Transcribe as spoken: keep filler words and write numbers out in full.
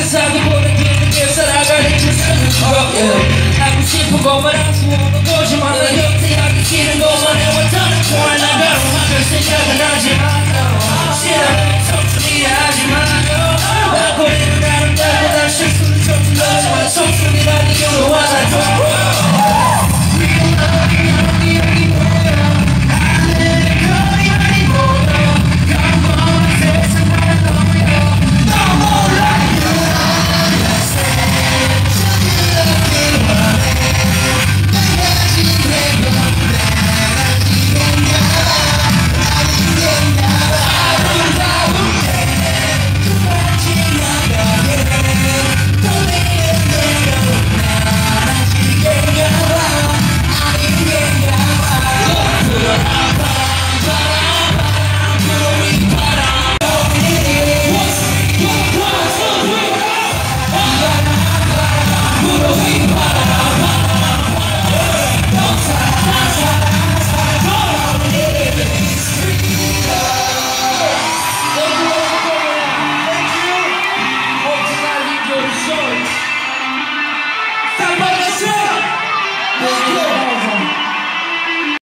사기보다 깊게 살아가는 그 삶을 하고 싶은 것만 할 수 없는 거지만 나 곁에 하기 싫은 것만 해왔다는 걸 나가로 하는 생각은 하지마